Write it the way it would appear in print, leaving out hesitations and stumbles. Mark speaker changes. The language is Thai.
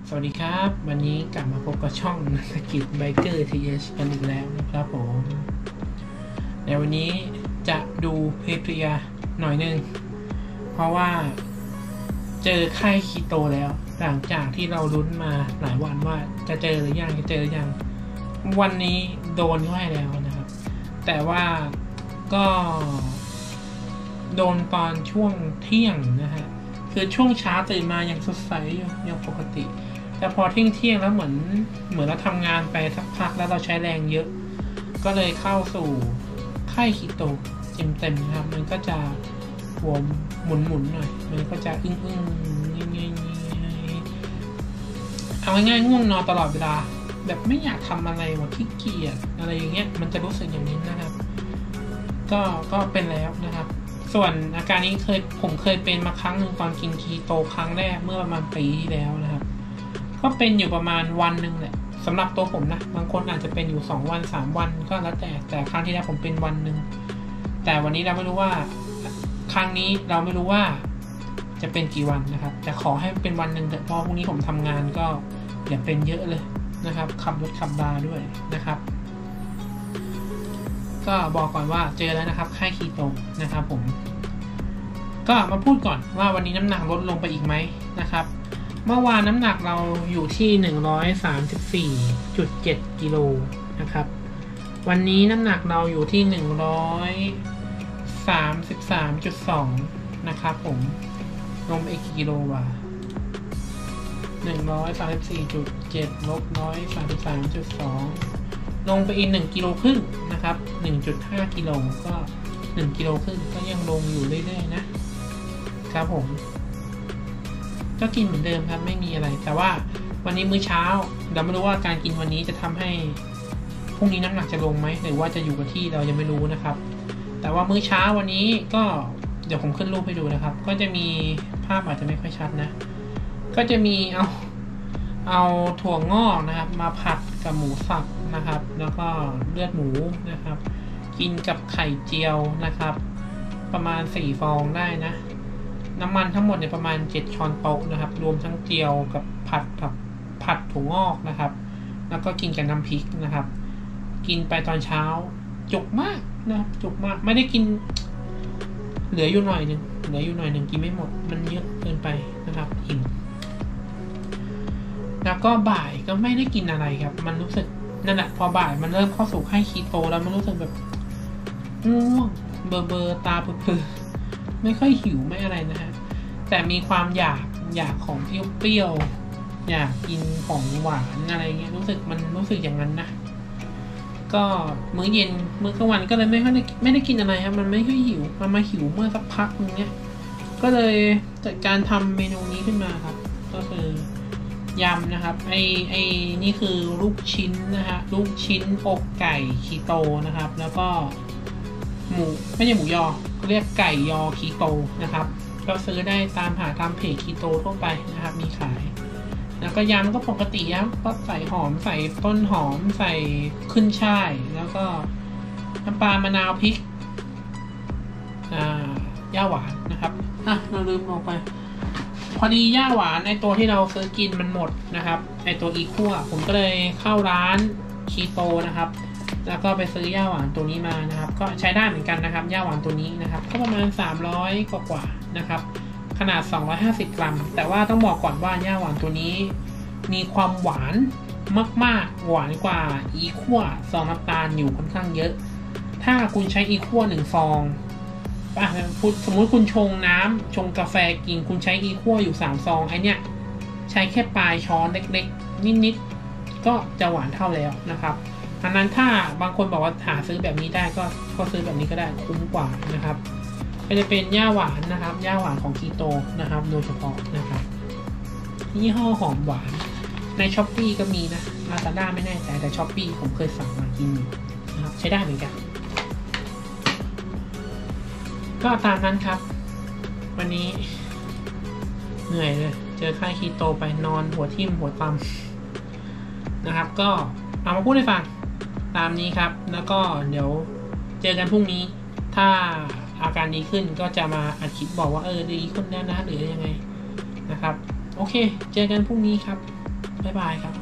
Speaker 1: สวัสดีครับวันนี้กลับมาพบกับช่องนักกิจไบเกอร์ทีเอชกันอีกแล้วนะครับผมในวันนี้จะดูเพลียหน่อยนึงเพราะว่าเจอไข้คีโตแล้วหลังจากที่เราลุ้นมาหลายวันว่าจะเจอหรือยังวันนี้โดนเข้าให้แล้วนะครับแต่ว่าก็โดนตอนช่วงเที่ยงนะฮะคือช่วงเช้าตื่นมายังสดใสอยู่ยังปกติแต่พอเที่ยงแล้วเหมือนเราทำงานไปสักพักแล้วเราใช้แรงเยอะก็เลยเข้าสู่ไข้คีโตเต็มนะครับมันก็จะหัวหมุนหน่อยมันก็จะอึ้งเอาง่ายๆง่วงนอนตลอดเวลาแบบไม่อยากทำอะไรว่าขี้เกียจอะไรอย่างเงี้ยมันจะรู้สึกอย่างนี้นะครับก็เป็นแล้วนะครับส่วนอาการนี้ผมเคยเป็นมาครั้งหนึ่งตอนกินคีโตครั้งแรกเมื่อประมาณปีที่แล้วนะครับก็เป็นอยู่ประมาณวันหนึ่งแหละสำหรับตัวผมนะบางคนอาจจะเป็นอยู่2 วัน3 วันก็แล้วแต่ครั้งที่แล้วผมเป็นวันหนึ่งแต่วันนี้เราไม่รู้ว่าครั้งนี้เราไม่รู้ว่าจะเป็นกี่วันนะครับแต่ขอให้เป็นวันหนึ่งเถอะเพราะพรุ่งนี้ผมทำงานก็อย่าเป็นเยอะเลยนะครับขับรถขับราด้วยนะครับก็บอกก่อนว่าเจอแล้วนะครับไข้คีโตนะครับผมก็มาพูดก่อนว่าวันนี้น้ำหนักลดลงไปอีกไหมนะครับเมื่อวานน้ำหนักเราอยู่ที่134.7 กิโลนะครับวันนี้น้ำหนักเราอยู่ที่133.2นะครับผมลงไปอีกกี่กิโลวะ134.7 ลบ133.2ลงไปอีก1 กิโลครึ่งนะครับ 1.5 กิโลก็1 กิโลครึ่งก็ยังลงอยู่เรื่อยๆนะครับผมก็กินเหมือนเดิมครับไม่มีอะไรแต่ว่าวันนี้มื้อเช้าเราไม่รู้ว่าการกินวันนี้จะทำให้พรุ่งนี้น้ำหนักจะลงไหมหรือว่าจะอยู่กับที่เรายังไม่รู้นะครับแต่ว่ามื้อเช้าวันนี้ก็เดี๋ยวผมขึ้นรูปให้ดูนะครับก็จะมีภาพอาจจะไม่ค่อยชัดนะก็จะมีเอาถั่วงอกนะครับมาผัดกับหมูสับนะครับแล้วก็เลือดหมูนะครับกินกับไข่เจียวนะครับประมาณ4 ฟองได้นะน้ำมันทั้งหมดเนี่ยประมาณ7 ช้อนโต๊ะนะครับรวมทั้งเจียวกับผัดถั่วงอกนะครับแล้วก็กินกับน้ำพริกนะครับกินไปตอนเช้าจุกมากนะครับจุกมากไม่ได้กินเหลืออยู่หน่อยหนึ่งกินไม่หมดมันเยอะเกินไปนะครับอิ่มแล้วก็บ่ายก็ไม่ได้กินอะไรครับมันรู้สึกนั่นแหละพอบ่ายมันเริ่มเข้าสู่ไข้คีโตแล้วมันรู้สึกแบบง่วงเบอตาเปื่อไม่ค่อยหิวไม่อะไรนะฮะแต่มีความอยากของเปรี้ยวอยากกินของหวานอะไรเงี้ยรู้สึกอย่างนั้นนะก็มื้อเย็นมื้อกลางวันก็เลยไม่ได้กินอะไรครับมันไม่ค่อยหิวมันมาหิวเมื่อสักพักนึงเนี้ยก็เลยจัดการทำเมนูนี้ขึ้นมาครับก็คือยำนะครับไอ้นี่คือลูกชิ้นนะฮะลูกชิ้นอกไก่คีโตนะครับแล้วก็หมูไม่ใช่หมูยอเรียกไก่ยอคีโตนะครับก็ซื้อได้ตามเพจคีโตทั่วไปนะครับมีขายแล้วก็ยำก็ปกติก็ใส่หอมใส่ต้นหอมใส่ขึ้นช่ายแล้วก็น้ำปลามะนาวพริกย่าหวานนะครับเราลืมลงไปพอดีย่าหวานในตัวที่เราซื้อกินมันหมดนะครับไอตัวอีคั่วผมก็เลยเข้าร้านคีโตนะครับแล้วก็ไปซื้อย่าหวานตัวนี้มานะครับก็ใช้ได้เหมือนกันนะครับย่าหวานตัวนี้นะครับก็ประมาณ300 กว่านะครับขนาด250 กรัมแต่ว่าต้องบอกก่อนว่าย่าหวานตัวนี้มีความหวานมากๆหวานกว่าอีคั่วซองน้ำตาลอยู่ค่อนข้างเยอะถ้าคุณใช้อีคั่ว1 ฟองสมมุติคุณชงน้ำชงกาแฟกินคุณใช้อีคั่วอยู่3 ซองไอเนี้ยใช้แค่ปลายช้อนเล็กๆนิดๆก็จะหวานเท่าแล้วนะครับอันนั้นถ้าบางคนบอกว่าหาซื้อแบบนี้ได้ก็ซื้อแบบนี้ก็ได้คุ้มกว่านะครับก็จะเป็นย่าหวานนะครับย่าหวานของคีโตนะครับโดยเฉพาะนะครับยี่ห้อหอมหวานใน Shopee ก็มีนะ Lazada ไม่แน่ใจแต่ Shopee ผมเคยสั่งมากินนะครับใช้ได้เหมือนกันก็ตามนั้นครับวันนี้เหนื่อยเลยเจอไข้คีโตไปนอนหัวทิ่มหัวตำนะครับก็เอามาพูดให้ฟังตามนี้ครับแล้วก็เดี๋ยวเจอกันพรุ่งนี้ถ้าอาการดีขึ้นก็จะมาอัดคลิปบอกว่าดีขึ้นแล้วนะหรือยังไงนะครับโอเคเจอกันพรุ่งนี้ครับบ๊ายบายครับ